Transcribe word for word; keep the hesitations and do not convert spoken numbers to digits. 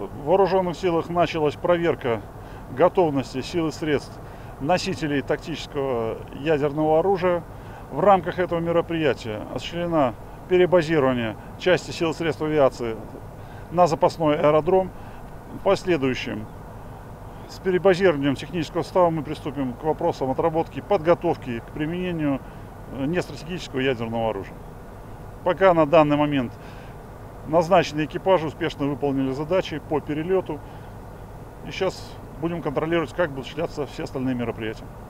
в вооруженных силах началась проверка готовности сил и средств носителей тактического ядерного оружия. В рамках этого мероприятия осуществлено перебазирование части сил и средств авиации на запасной аэродром. В последующем с перебазированием технического состава мы приступим к вопросам отработки, подготовки к применению нестратегического ядерного оружия. Пока на данный момент назначенные экипажи успешно выполнили задачи по перелету. И сейчас будем контролировать, как будут осуществляться все остальные мероприятия.